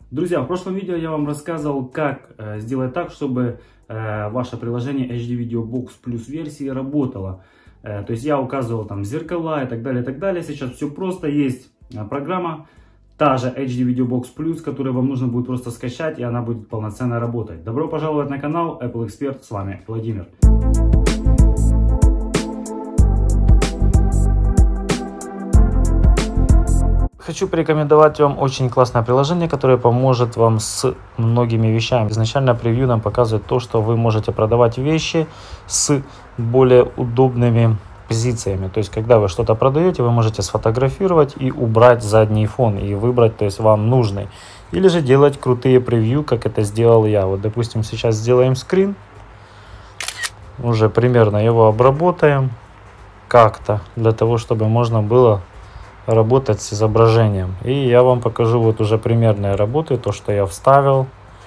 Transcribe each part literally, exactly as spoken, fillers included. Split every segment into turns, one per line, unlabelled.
Друзья, в прошлом видео я вам рассказывал, как э, сделать так, чтобы э, ваше приложение эйч ди Video Box Plus версии работало. Э, то есть я указывал там зеркала и так далее, и так далее. Сейчас все просто, есть э, программа, та же эйч ди Video Box Plus, которую вам нужно будет просто скачать, и она будет полноценно работать. Добро пожаловать на канал Apple Expert, с вами Владимир. Хочу порекомендовать вам очень классное приложение, которое поможет вам с многими вещами. Изначально превью нам показывает то, что вы можете продавать вещи с более удобными позициями. То есть, когда вы что-то продаете, вы можете сфотографировать и убрать задний фон и выбрать, то есть вам нужный. Или же делать крутые превью, как это сделал я. Вот, допустим, сейчас сделаем скрин. Уже примерно его обработаем как-то, для того, чтобы можно было работать с изображением. И я вам покажу вот уже примерные работы, то, что я вставил.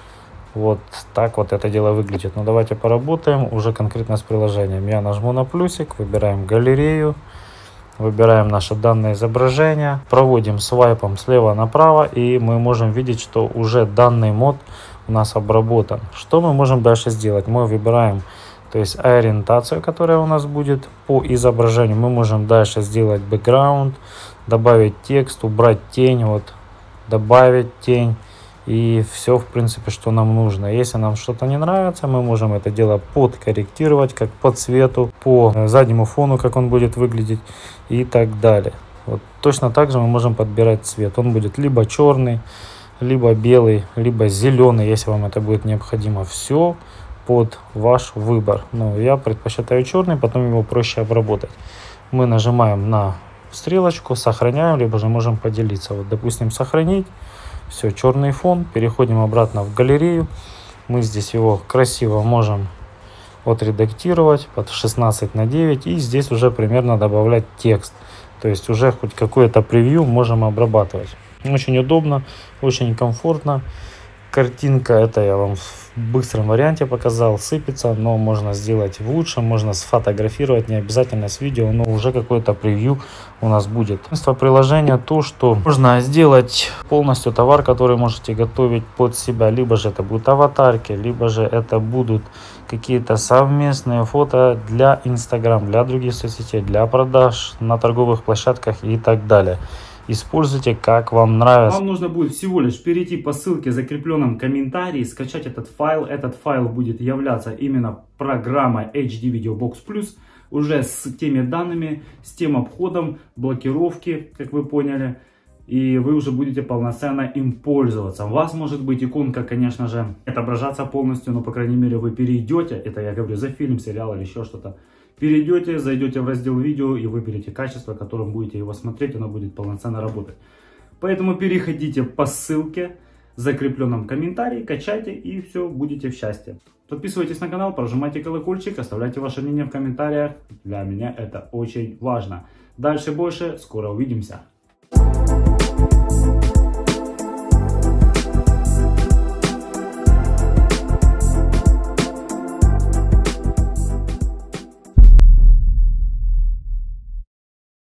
Вот так вот это дело выглядит. Но давайте поработаем уже конкретно с приложением. Я нажму на плюсик, выбираем галерею, выбираем наше данное изображение, проводим свайпом слева направо, и мы можем видеть, что уже данный мод у нас обработан. Что мы можем дальше сделать? Мы выбираем, то есть ориентацию, которая у нас будет по изображению. Мы можем дальше сделать бэкграунд, добавить текст, убрать тень, вот, добавить тень, и все, в принципе, что нам нужно. Если нам что-то не нравится, мы можем это дело подкорректировать, как по цвету, по заднему фону, как он будет выглядеть и так далее. Вот. Точно так же мы можем подбирать цвет. Он будет либо черный, либо белый, либо зеленый, если вам это будет необходимо. Все под ваш выбор. Но я предпочитаю черный, потом его проще обработать. Мы нажимаем на стрелочку, сохраняем, либо же можем поделиться. Вот, допустим, сохранить. Все, черный фон. Переходим обратно в галерею. Мы здесь его красиво можем отредактировать под шестнадцать на девять. И здесь уже примерно добавлять текст. То есть уже хоть какое-то превью можем обрабатывать. Очень удобно, очень комфортно. Картинка, это я вам в быстром варианте показал, сыпется, но можно сделать в лучшем, можно сфотографировать, не обязательно с видео, но уже какое-то превью у нас будет. Приложение то, что можно сделать полностью товар, который можете готовить под себя, либо же это будут аватарки, либо же это будут какие-то совместные фото для Instagram, для других соцсетей, для продаж на торговых площадках и так далее. Используйте, как вам нравится. Вам нужно будет всего лишь перейти по ссылке, закрепленном комментарии, скачать этот файл. Этот файл будет являться именно программой эйч ди Video Box Plus, уже с теми данными, с тем обходом блокировки, как вы поняли. И вы уже будете полноценно им пользоваться. У вас может быть иконка, конечно же, отображаться полностью, но, по крайней мере, вы перейдете, это я говорю за фильм, сериал или еще что-то, перейдете, зайдете в раздел видео и выберете качество, которым будете его смотреть, оно будет полноценно работать. Поэтому переходите по ссылке, закрепленном комментарии, качайте, и все, будете в счастье. Подписывайтесь на канал, прожимайте колокольчик, оставляйте ваше мнение в комментариях. Для меня это очень важно. Дальше больше, скоро увидимся.